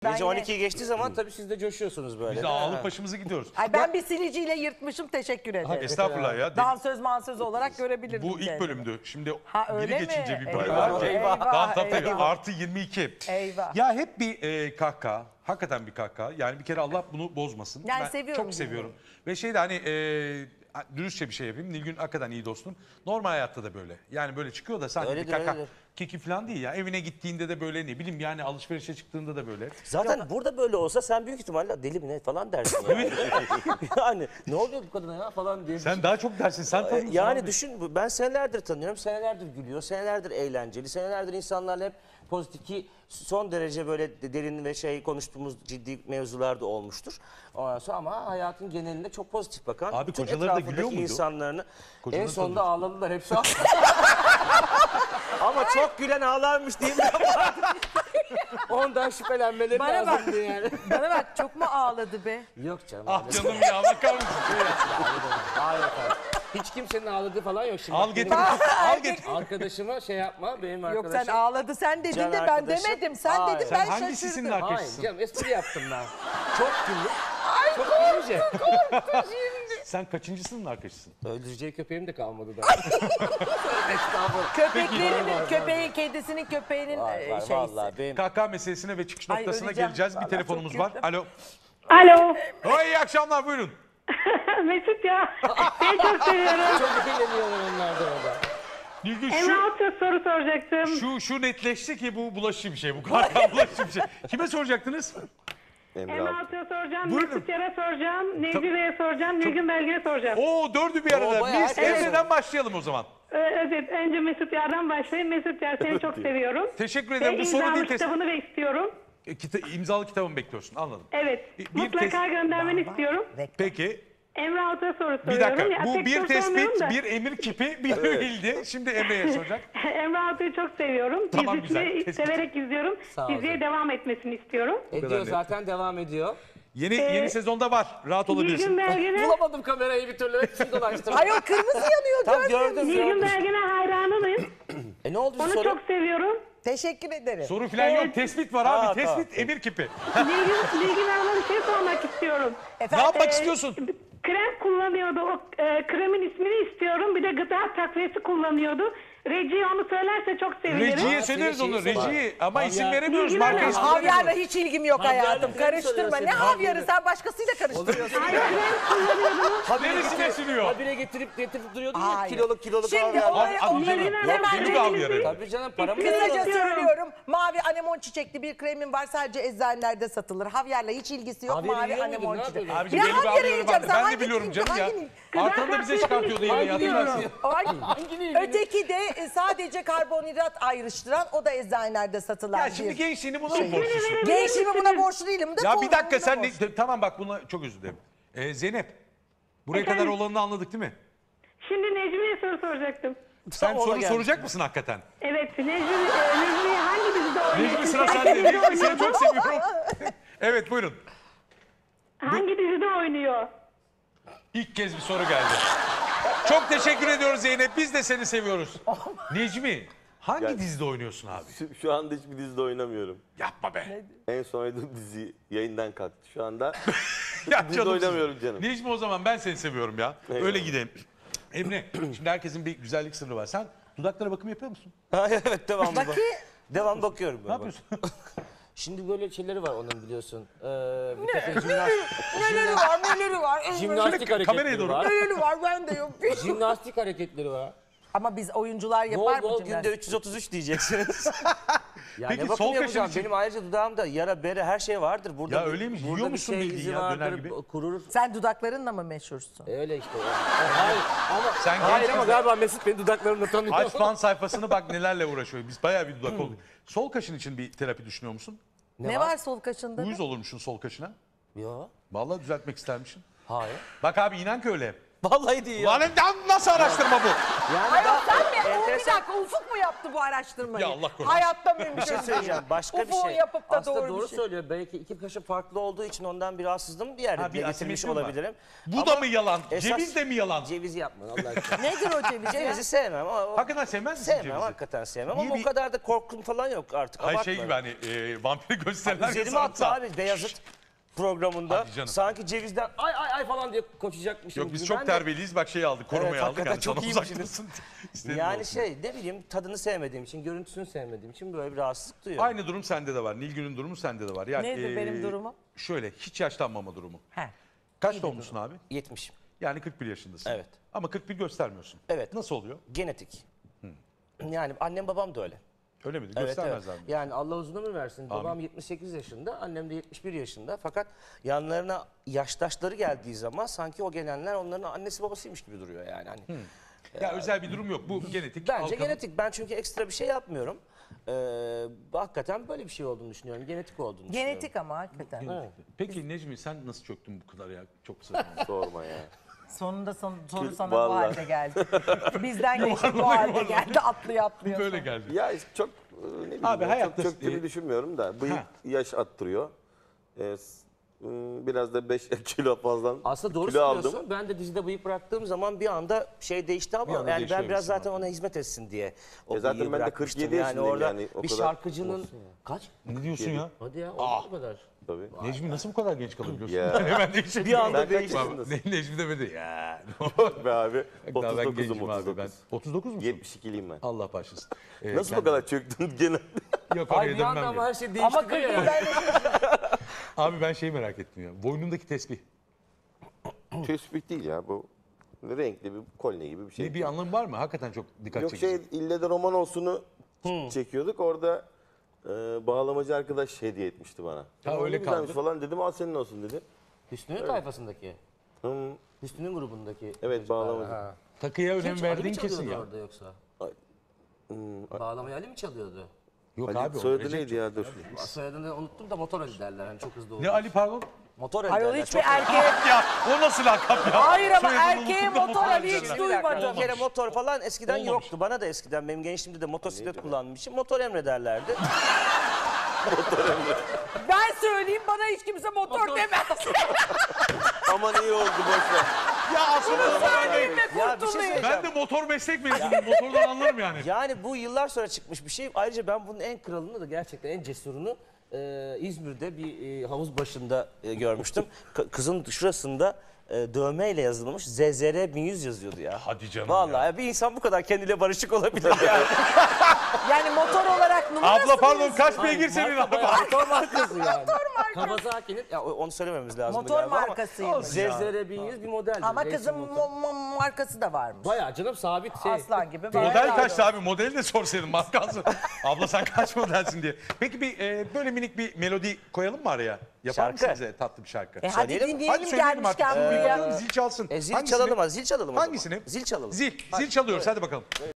Gece 12'yi geçtiği zaman tabii siz de coşuyorsunuz böyle. Biz de ağlık başımıza gidiyoruz. Ay ben bir siliciyle yırtmışım, teşekkür ederim. Estağfurullah ya. Dansöz mansöz olarak görebilirdim. Bu ilk bölümdü. Şimdi Ha, biri öyle mi? geçince bir bölüm Eyvah, var. eyvah, Daha tabii eyvah. artı 22. Eyvah. Ya hep bir kahkaha. Hakikaten bir kahkaha. Yani bir kere Allah bunu bozmasın. Yani ben seviyorum çok bunu. seviyorum. Ve şey de hani dürüstçe bir şey yapayım. Nilgün hakikaten iyi dostum. Normal hayatta da böyle. Yani böyle çıkıyor da sanki Öyledir, bir kahkaha. öyledir. Keki falan değil ya. Evine gittiğinde de böyle ne bileyim yani alışverişe çıktığında da böyle. Zaten burada böyle olsa sen büyük ihtimalle deli mi ne falan dersin yani. Yani ne oluyor bu kadına ya falan diye. Sen daha çok dersin. Sen tanıyorsun Yani abi. düşün, ben senelerdir tanıyorum, senelerdir gülüyor, senelerdir eğlenceli, senelerdir insanlarla hep pozitif ki son derece böyle derin ve konuştuğumuz ciddi mevzular da olmuştur. Ondan sonra ama hayatın genelinde çok pozitif bakan, Abi bütün kocaları da etrafındaki gülüyor muydu? insanlarını Kocaları en sonunda tanıyorsun. ağladılar hepsi. Ama çok gülen ağlarmış değil mi? Ondan şüphelenmeleri Bana bak. lazımdı yani. Bana bak, çok mu ağladı be? Yok canım. Ah öyle canım ya bakar mısın? Hayır efendim. Hiç kimsenin ağladığı falan yok şimdi. Al Bak, getir. benim Al getir. Arkadaşıma şey yapma, benim Yok arkadaşım. sen ağladı sen dedin Can de ben arkadaşım. demedim. Sen Hayır. dedin Sen ben hangisinin şaşırdım. Hayır arkadaşısın? canım espri yaptım ben. Çok güldüm. Çok gülünce. Sen kaçıncısının arkadaşısın? Öldüreceği köpeğim de kalmadı daha. Estağfurullah. Köpeğin, kedisinin, köpeğinin Var, şeysi. vallahi benim. KK meselesine ve çıkış Ay, noktasına öleceğim. geleceğiz. Bir Vallahi telefonumuz çok var. güldüm. Alo. Alo. Oy iyi akşamlar buyurun. Mesut ya. Seni çok seviyorum. Çok eğleniyorlar onlar da orada. Nilgün Emre Altuğ soru soracaktım. şu netleşti ki bu bulaşıcı bir şey. Bu KK bulaşıcı bir şey. Kime soracaktınız? Emre Altuğ'a soracağım, Buyurun. Mesut Yar'a soracağım, Necmi Bey'e soracağım, Nilgün Belge'ye soracağım. Oo dördü bir arada. bayağı Biz herkes Emre'den başlayalım o zaman. Evet, önce Mesut Yar'dan başlayayım. Mesut Yar seni çok seviyorum. Teşekkür ederim. Ve Bu soru imzalı değil. kitabını bekliyorum. İmzalı kitabımı bekliyorsun. Anladım. Evet, Bir mutlaka göndermeni istiyorum. Peki. Emre Altuğ'a soru Bir soruyorum. dakika. Bu pek bir soru sormuyorum tespit, da. bir emir kipi, bir bildi. Şimdi Emre'ye soracak. Emre Altuğ'u çok seviyorum. Tamam, Dizisini güzel. Tespit. severek izliyorum. Sağ ol Diziye canım. devam etmesini istiyorum. Ediyor net. zaten devam ediyor. Yeni sezonda var. Rahat Nilgün olabilirsin. Belge'ne Bulamadım kamerayı bir türlü. Hepsini dolaştırdım. Hayır, kırmızı yanıyor. Tam görmüyor gördüm. musun? Nilgün Belge'ne hayranıyım. Ne oldu Onu soru? çok seviyorum. Teşekkür ederim. Soru falan yok. Tespit var abi. Ha, Tespit, tamam. emir kipi. Nilgün Hanım'a bir şey sormak istiyorum. Ne yapmak istiyorsun? Krem kullanıyordu. O kremin ismini istiyorum. Bir de gıda takviyesi kullanıyordu. Reji onu söylerse çok sevinirim. Rejiye Aa, söyleriz senin onu. şeyi var. Rejiyi ama isim Havyar. veremiyoruz. Nilgün Marka Hanım, ismi Havyarla veremiyoruz. hiç ilgim yok Havyarla hayatım. krem Karıştırma. soruyor Ne senin, havyarı? havyarı. Sen başkasıyla karıştırıyorsun. Hayır krem kullanıyordunuz. Neresine sürüyor? Habire getirip duruyordun ya Hayır. kiloluk Şimdi havyarlar. onları Nilgün hemen Hanım, Benim de havyarı. Tabii canım paramı kısaca istiyorum. söylüyorum. Mavi anemon çiçekli bir kremin var. Sadece eczanelerde satılır. Havyarla hiç ilgisi yok. Havyarı Mavi yiyor muydun? anemon Ne çiçek. yapıyordun? Abicim Ya belli bir havyarı havyarı yiyeceğim. vardı. Sen Ben de hangi biliyorum film- canım ya. hangi- Arkamda bize çıkartıyordu yemeği hatırlarsın. Öteki de sadece karbonhidrat ayrıştıran, o da eczanelerde satılan Ya şimdi bir. gençliğini buna mı borçlusun? Gençliğimi buna borçlu değilim. Ya bir dakika sen tamam bak buna çok özür dilerim. Zeynep buraya Efendim? kadar olanını anladık değil mi? Şimdi Necmi'ye soru soracaktım. Sen Ona soru geldi. soracak mısın hakikaten? Evet, Necmi hangi dizide oynuyor? Necmi sıra sende. Necmi seni çok seviyorum. Evet buyurun. Hangi dizide oynuyor? İlk kez bir soru geldi. Çok teşekkür ediyoruz Zeynep. Biz de seni seviyoruz. Necmi hangi dizide oynuyorsun abi? Şu anda hiçbir dizide oynamıyorum. Yapma be. En son oynadığım dizi yayından kalktı. Şu anda Ya dizide canım. oynamıyorum canım. Necmi o zaman ben seni seviyorum ya. Eyvallah. Öyle gidelim. Emre şimdi herkesin bir güzellik sırrı var. Sen dudaklara bakım yapıyor musun? Evet devamlı bak. Bakayım. Devam bakıyorum. Ne yapıyorsun? Şimdi böyle şeyleri var onun biliyorsun. Bir takım jimnastik Neleri var? hareketleri kameraya doğru. var. Neleri var? Ben de yok. Jimnastik hareketleri var. Ama biz oyuncular yapar Bol mı bol günde 333 diyeceksiniz. Ya Peki, ne sol bakım kaşın yapacağım? için- Benim ayrıca dudağımda yara bere her şey vardır. Burada Ya öyleymiş, burada yiyor bir musun bildiğin izi ya, döner vardır, gibi? Kurur. Sen dudaklarınla mı meşhursun? Öyle işte. Hayır ama Sen hayır genç ama kızlar- galiba Mesut beni dudaklarımla tanıyor. Aç fan sayfasını bak nelerle uğraşıyor. Biz bayağı bir dudak olduk. Sol kaşın için bir terapi düşünüyor musun? Ne var sol kaşında? Uyuz olurmuşsun sol kaşına. Yo. Vallahi düzeltmek istermişsin. Hayır. Bak abi inan ki öyle. Vallahi değil ya. Lan nasıl araştırma bu? Yani Sen mi? bir dakika Ufuk mu yaptı bu araştırmayı? Ya Allah korusun. Hayatta mümkün Bir şey söyleyeceğim. Başka bir Ufuk'un şey. yapıp da Aslında doğru bir şey. söylüyor. Belki iki kaşı farklı olduğu için ondan bir rahatsızlığım bir yerde Ha, bir getirmiş asimetri mi var? olabilirim. Bu Ama da mı yalan? esas- Ceviz de mi yalan? Ceviz yapma Allah aşkına. Nedir o ceviz ya? Cevizi sevmem ama Hakikaten sevmez misin sevmem cevizi? hakikaten sevmem Niye ama bir- o kadar da korkum falan yok artık. Hayır Abartma. şey gibi hani vampiri gösterirler. Üzerime attı abi Beyazıt programında. Hadi canım. Sanki cevizden ay falan diye koşacakmışım Yok biz gibi. çok Ben de- terbiyeliyiz. Bak şey aldık, korumayı Evet, aldık. hakikaten Yani çok sana iyiymişsiniz. uzak dursun. İstedim Yani olsun. ne bileyim tadını sevmediğim için, görüntüsünü sevmediğim için böyle bir rahatsızlık duyuyorum. Aynı durum sende de var. Nilgün'ün durumu sende de var. Yani, Nedir benim durumum? Şöyle hiç yaşlanmama durumu. He. Kaç doğumlusun abi? 70. Yani 41 yaşındasın. Evet. Ama 41 göstermiyorsun. Evet. Nasıl oluyor? Genetik. Yani annem babam da öyle. Öyle mi? Evet, Göstermezler mi? Yani Allah uzun ömür versin. Babam 78 yaşında, annem de 71 yaşında. Fakat yanlarına yaştaşları geldiği zaman sanki o gelenler onların annesi babasıymış gibi duruyor yani. Hani Ya özel bir durum yok. Bu genetik. bence halkanın- genetik. Ben çünkü ekstra bir şey yapmıyorum. Hakikaten böyle bir şey olduğunu düşünüyorum. Genetik olduğunu düşünüyorum. Genetik ama hakikaten. Peki Necmi sen nasıl çöktün bu kadar ya? Çok kısa zamanda. Sorma ya. Sonunda soru sana Vallahi. bu halde geldi. Bizden geçip bu halde geldi. Atlıyor. Böyle geldi. Ya işte çok ne bileyim Abi ya, hayatta- çok çöktüğümü düşünmüyorum da bıyık Ha. yaş attırıyor. Biraz da 5 kilo fazla Aslında doğru kilo söylüyorsun. aldım. Ben de dizide bıyık bıraktığım zaman bir anda şey değişti ama Bir anda yani ben değişiyor biraz musun zaten ona hizmet etsin diye o zaten bıyığı ben de bırakmıştım. 47 yani yaşındayım orada yani, o bir kadar şarkıcının kaç? Ne diyorsun ya? Hadi ya o kadar. Tabii. Necmi nasıl bu kadar genç kalabiliyorsun? Ya. Hemen değişebiliyor. Bir anda Sen kaç değişti. yaşındasın? Necmi demedi ya. Be abi. Daha ben 39'um gencim abi ben. 39. 39 musun? 72'liyim ben. Allah başlasın. Nasıl bu kadar çöktün gene? Yok Ay oraya bir anda dönmem ama ya. her şey değişti. Ama 40 ya. yıldan Abi ben şeyi merak ettim ya. Boynundaki tesbih. Tesbih değil ya bu. Renkli bir kolye gibi bir şey. Bir anlamı var mı? Hakikaten çok dikkat Yok çekici. ille de roman olsunu çekiyorduk. Orada bağlamacı arkadaş hediye etmişti bana. Ha, öyle Ne güzelmiş kaldı. falan dedim, al senin olsun dedi. Hüsnü'nün tayfasındaki. Hı, Hüsnü'nün grubundaki. evet bağlamacı. Ha. Takıya Kim- önem Ali verdiğin mi kesin çalıyordu ya. orada yoksa? Ay, Bağlamayı Ali mi çalıyordu? Yok Ali, abi. o soyadı Recep- neydi ya dur. Soyadını unuttum da motor Ali derler. Hani çok hızlı oldu. Ne Ali pardon? Motor Ali Ayol derler. hiçbir çok- erkeğe... Ya o nasıl lakap ya? Hayır ama Soyadını erkeğe unuttum da motor Ali hiç derler. duymadım. Bir kere motor falan eskiden Olmamış. yoktu. Bana da eskiden benim gençliğimde de motosiklet kullanmışım. Motor Emre derlerdi. Ben söyleyeyim bana hiç kimse motor demez. Aman iyi oldu boşver. Ya aslında Söyleyeyim ve Ya bir şey kurtulayım. söyleyeceğim. ben de motor meslek mezunuyum. Motordan anlarım yani. Yani bu yıllar sonra çıkmış bir şey. Ayrıca ben bunun en kralını da gerçekten en cesurunu İzmir'de bir havuz başında görmüştüm. Kızın şurasında dövmeyle yazılmış ZZR 1100 yazıyordu ya. Hadi canım Vallahi bir insan bu kadar kendiyle barışık olabilir yani. Yani motor olarak numarası Abla pardon mıyız? kaç beygir senin Marka abi? bayağı motor markası yani. Kawasaki'nin, ya onu söylememiz lazım Motor galiba ama markasıymış. ZZR 1100 bir model. Ama kızın markası da varmış. Bayağı canım sabit şey. Aslan gibi. Model bayağı kaçtı abi? Modeli de sorsaydın markası. Abla sen kaç modelsin diye. Peki bir böyle minik bir melodi koyalım mı araya? Yapar mısın Şarkı. bize tatlı bir şarkı? Hadi Söyleyelim mi? dinleyelim söyleyelim artık. gelmişken buraya. Zil çalsın. Zil Hangisini? çalalım, zil çalalım o zaman. Hangisini? Zil çalalım. Zil çalıyoruz hadi bakalım.